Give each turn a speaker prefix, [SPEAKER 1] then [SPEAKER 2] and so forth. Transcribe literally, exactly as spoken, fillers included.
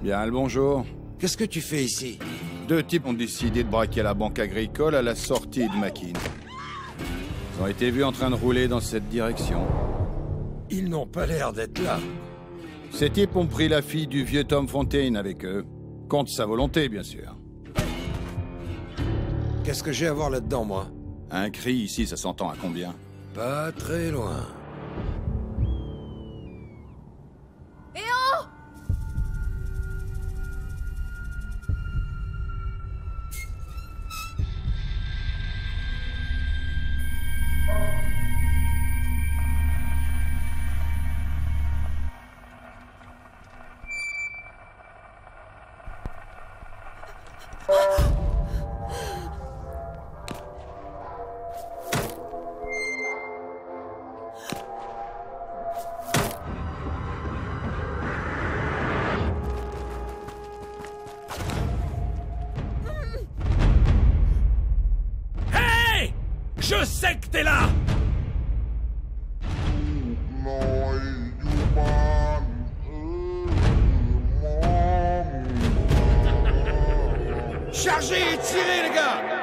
[SPEAKER 1] Bien le bonjour.
[SPEAKER 2] Qu'est-ce que tu fais ici?
[SPEAKER 1] Deux types ont décidé de braquer la banque agricole à la sortie de Makin. Ils ont été vus en train de rouler dans cette direction.
[SPEAKER 2] Ils n'ont pas l'air d'être là.
[SPEAKER 1] Ces types ont pris la fille du vieux Tom Fontaine avec eux. Contre sa volonté, bien sûr.
[SPEAKER 2] Qu'est-ce que j'ai à voir là-dedans, moi?
[SPEAKER 1] Un cri ici, ça s'entend à combien?
[SPEAKER 2] Pas très loin.
[SPEAKER 3] Eh oh!
[SPEAKER 2] Hey! Je sais que t'es là! Chargez et tirez, les gars!